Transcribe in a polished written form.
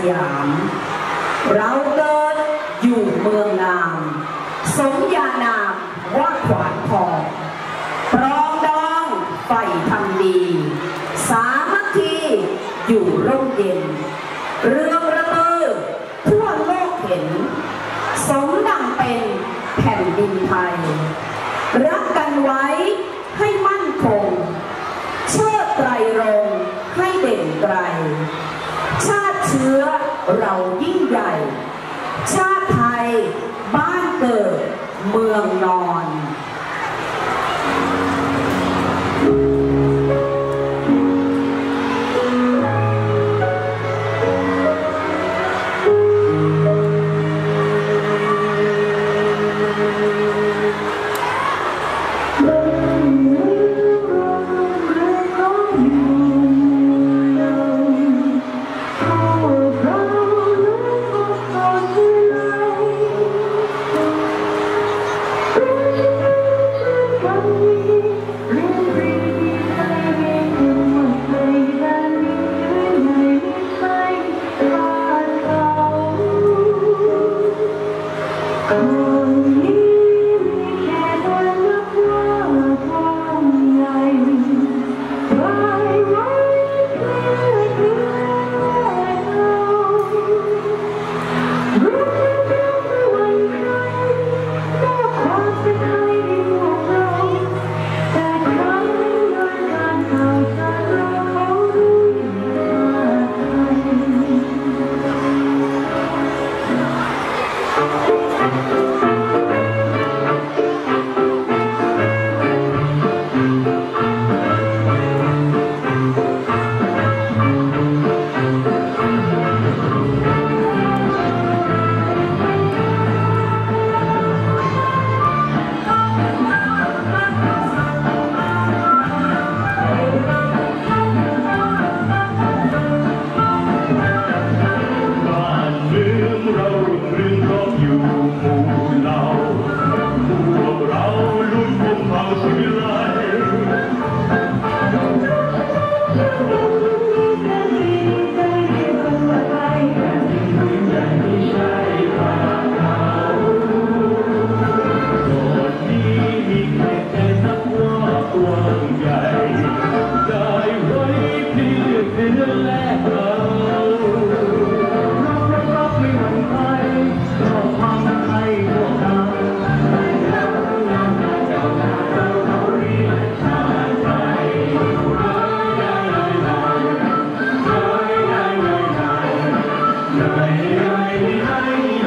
ยามเราเกิดอยู่เมืองงามสมญานามว่าขวานทองปรองดองใฝ่ทำดีสามัคคีอยู่ร่มเย็นเรื่องระเบิดทั่วโลกเห็นสมดังเป็นแผ่นดินไทยรักกันไว้ให้มั่นคงเชิดไตรรงค์ให้เด่นไกลชาติเชื้อเรายิ่งใหญ่ชาติไทยบ้านเกิดเมืองนอน Hey,